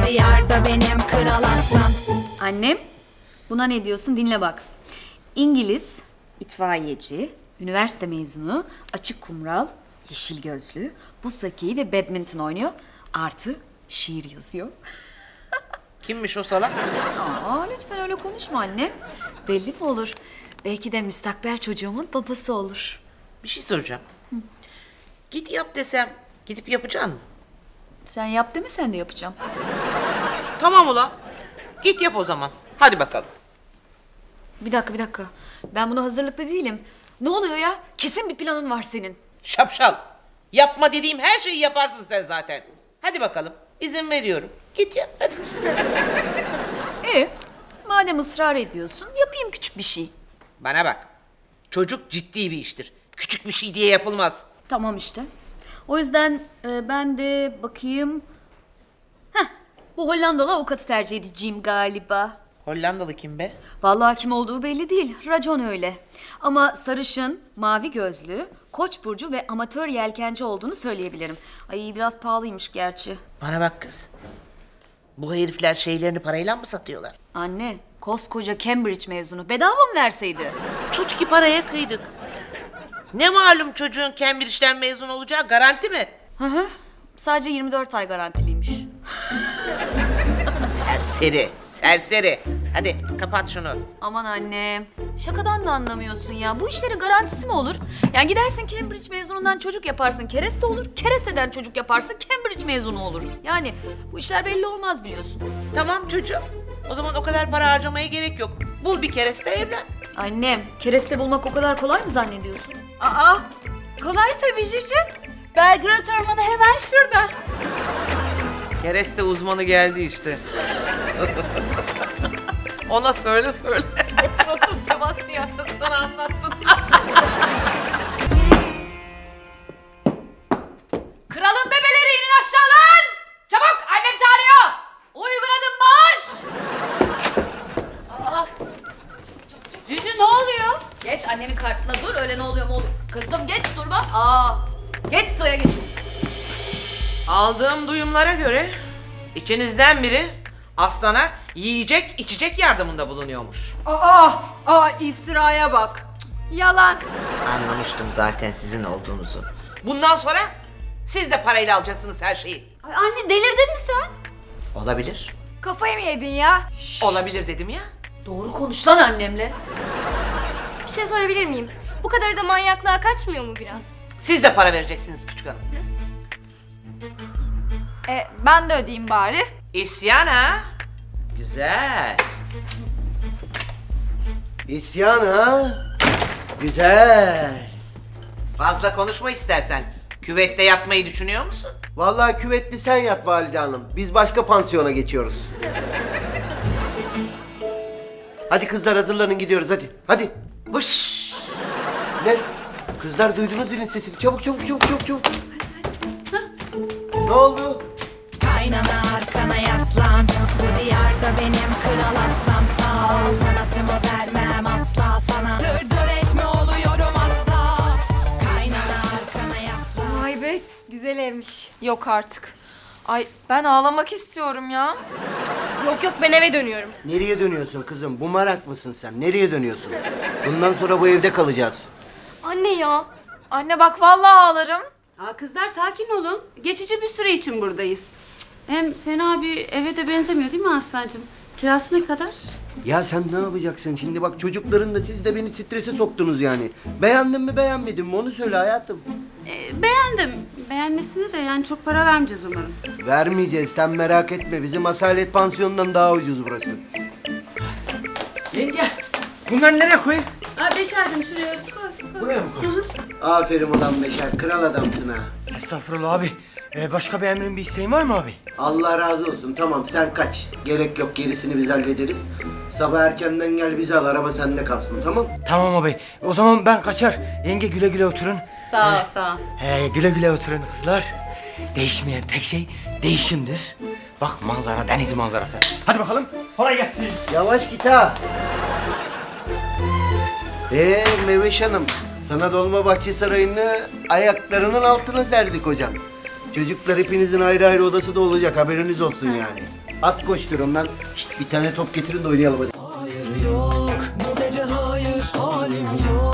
diyarda benim kral aslan. Annem, buna ne diyorsun dinle bak. İngiliz, itfaiyeci, üniversite mezunu, açık kumral, yeşil gözlü, buz hokeyi ve badminton oynuyor. Artı şiir yazıyor. Kimmiş o salak? Aa, lütfen öyle konuşma annem. Belli mi olur? Belki de müstakbel çocuğumun babası olur. Bir şey soracağım. Git yap desem gidip yapacaksın mı? Sen yap deme, sen de yapacağım. Tamam ulan. Git yap o zaman. Hadi bakalım. Bir dakika. Ben buna hazırlıklı değilim. Ne oluyor ya? Kesin bir planın var senin. Şapşal. Yapma dediğim her şeyi yaparsın sen zaten. Hadi bakalım. İzin veriyorum. Git yap hadi. Madem ısrar ediyorsun, yapayım küçük bir şey. Bana bak. Çocuk ciddi bir iştir. Küçük bir şey diye yapılmaz. Tamam işte. O yüzden ben de bakayım. Bu Hollandalı avukatı tercih edeceğim galiba. Hollandalı kim be? Vallahi kim olduğu belli değil. Racon öyle. Ama sarışın, mavi gözlü, Koç burcu ve amatör yelkenci olduğunu söyleyebilirim. Ay biraz pahalıymış gerçi. Bana bak kız. Bu herifler şeylerini parayla mı satıyorlar? Anne, koskoca Cambridge mezunu. Bedava mı verseydi? Tut ki paraya kıydık. Ne malum çocuğun Cambridge'den mezun olacağı garanti mi? Hı. Sadece 24 ay garantiliymiş. Serseri. Hadi kapat şunu. Aman anne, şakadan da anlamıyorsun ya. Bu işlerin garantisi mi olur? Yani gidersin Cambridge mezunundan çocuk yaparsın, kereste olur. Keresteden çocuk yaparsın, Cambridge mezunu olur. Yani bu işler belli olmaz biliyorsun. Tamam çocuğum. O zaman o kadar para harcamaya gerek yok. Bul bir kereste evlen. Annem, kereste bulmak o kadar kolay mı zannediyorsun? Aa, kolay tabii Cici. Belgrad Ormanı hemen şurada. Kereste uzmanı geldi işte. Ona söyle. Otur Sebastian. Sana anlatsın. Kralın bebeleri inin aşağı lan! Çabuk, annem çağırıyor. Uygun adım marş! Aa, Cici ne oluyor? Geç annemin karşısına dur, öyle ne oluyor mu olur. Kızım geç durma. Geç sıraya geçin. Aldığım duyumlara göre içinizden biri Aslan'a yiyecek içecek yardımında bulunuyormuş. İftiraya bak. Yalan. Anlamıştım zaten sizin olduğunuzu. Bundan sonra siz de parayla alacaksınız her şeyi. Ay anne, delirdin mi sen? Olabilir. Kafayı mı yedin ya? Olabilir dedim ya. Doğru konuş lan annemle. Bir şey sorabilir miyim? Bu kadar da manyaklığa kaçmıyor mu biraz? Siz de para vereceksiniz küçük hanım. Ben de ödeyeyim bari. İsyan ha? Güzel. İsyan ha? Güzel. Fazla konuşma istersen. Küvette yatmayı düşünüyor musun? Vallahi küvetli sen yat valide hanım. Biz başka pansiyona geçiyoruz. Hadi kızlar hazırlanın gidiyoruz hadi. Hadi. Vış. Ne? Kızlar duydunuz zilin sesini. Çabuk. Ne oldu? Kaynana arkana yaslan. Bu diyarda benim kral aslan. Sağ ol, kanatımı vermem asla sana. Dır etme oluyorum asla. Kaynana arkana yaslan. Vay be, güzel evmiş. Yok artık. Ay ben ağlamak istiyorum ya. Yok ben eve dönüyorum. Nereye dönüyorsun kızım? Bumerang mısın sen? Nereye dönüyorsun? Bundan sonra bu evde kalacağız. Anne ya. Anne bak vallahi ağlarım. Kızlar sakin olun. Geçici bir süre için buradayız. Hem fena bir eve de benzemiyor değil mi Aslancığım? Kirası ne kadar? Ya sen ne yapacaksın şimdi? Bak çocukların da siz de beni strese soktunuz yani. Beğendin mi beğenmedin mi onu söyle hayatım. Beğendim. Beğenmesine de yani çok para vermeyeceğiz umarım. Vermeyeceğiz sen merak etme. Bizim Asalet Pansiyonu'ndan daha ucuz burası. Yenge, bunları nereye koyayım? Beşer'cim şuraya koy. Buraya mı koyayım? Aferin ulan Beşer. Kral adamsın ha. Estağfurullah abi. Başka bir emrin bir isteğin var mı abi? Allah razı olsun. Tamam sen kaç. Gerek yok gerisini biz hallederiz. Sabah erkenden gel bizi al. Araba sende kalsın tamam? Tamam abi. O zaman ben kaçar. Yenge güle güle oturun. Sağ ol. Güle güle oturun kızlar. Değişmeyen tek şey değişimdir. Bak manzara, deniz manzarası. Hadi bakalım. Kolay gelsin. Yavaş git ha. Meveş Hanım. Sana Dolmabahçe Sarayı'nı ayaklarının altına serdik hocam. Çocuklar hepinizin ayrı ayrı odası da olacak haberiniz olsun yani. At koşturun lan. Şşt, bir tane top getirin de oynayalım hadi. Hayır yok, bu gece hayır, halim yok.